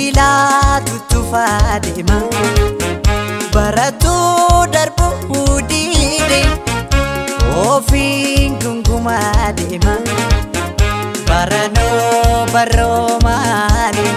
bila tutufaa deema baratu darbu dide ofiin gungumaa deema barano baromaani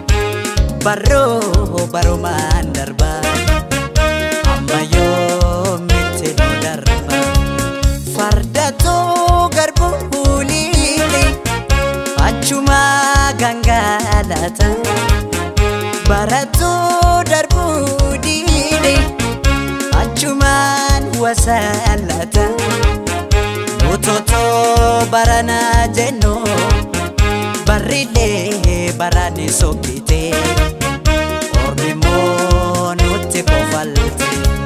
baromaan darba amma yoomitti nu darba fardatu garbu hulili achuma gangalata baratu darbu dide achuman wasalata utoto barana jenno barrile barani sokite ormi monutti kofalte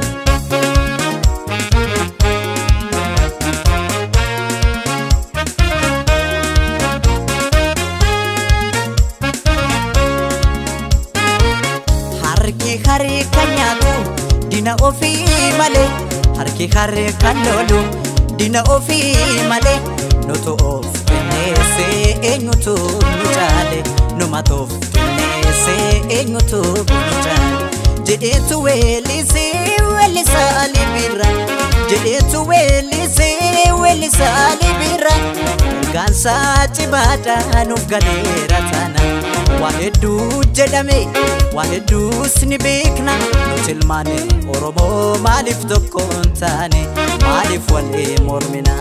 harki kanyatu dina ofi male harki kanolu dina ofi male noto of nese enyutu nutale numatof nese enyutu nutale jedetu welise welisa libira jedetu welisa libira gansa tibada nuf galera tana wahedu jedame wahedu snibikna nutilmane oromo malif dokuntane malif wale mormina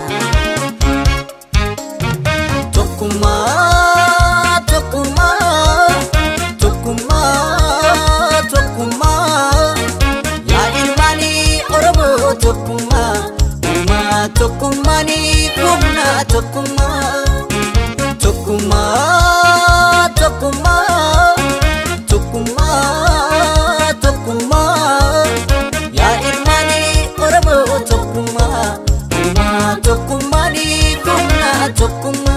tokuma tokuma tokuma tokuma ya ilmani oromo tokuma uma tokumani kumna tokuma tokuma tokuma tokuma tokuma ya ilmani oromo tokuma uma tokumani kumna tokuma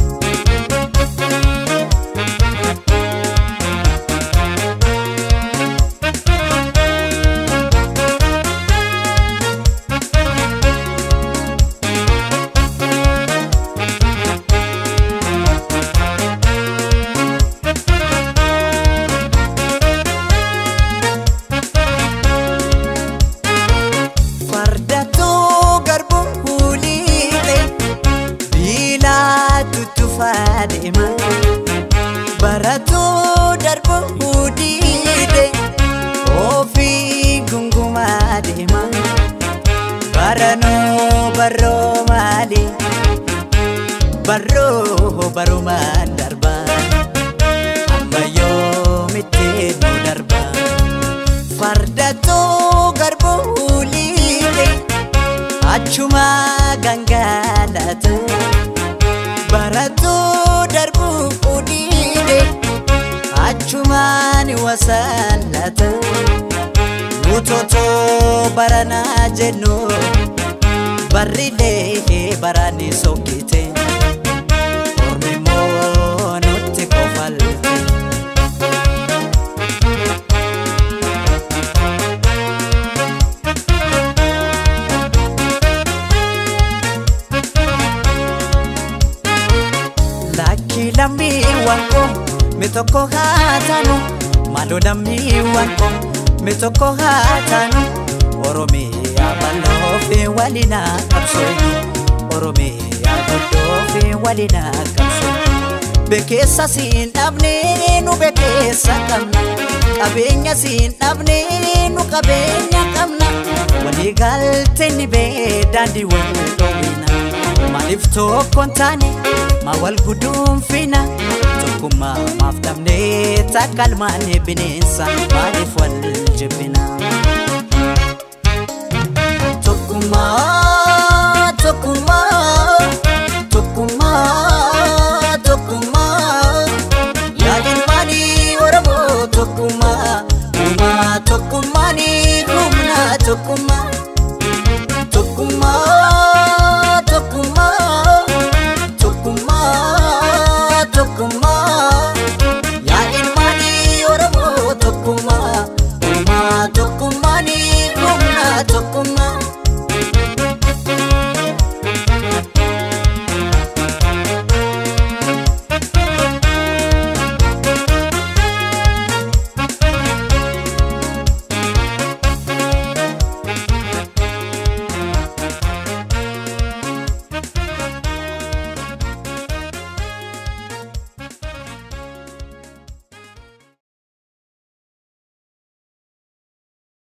Fadima baratu darbu dide ofi gunguma dema barano baromali baro mandarba ambayo mitte no darba fardatu garbu lile achuma gangalata baratu darbu udide achumani wasalata utoto barana jenno barrile barani sokite ormi monutti kofalte lambi wanko mitoko hatanu malo lambi wanko mitoko hatanu oromia balofi walina kapsoyu oromia balofi walina kapsoyu bekesa sin abne nu bekesa kamna kabenya sin abne nu kabenya kamna wali galteni be dandi wondowina malifto kontane mawal gudum fina tokuma maftamne takalmane binensa malif wal jibina tokuma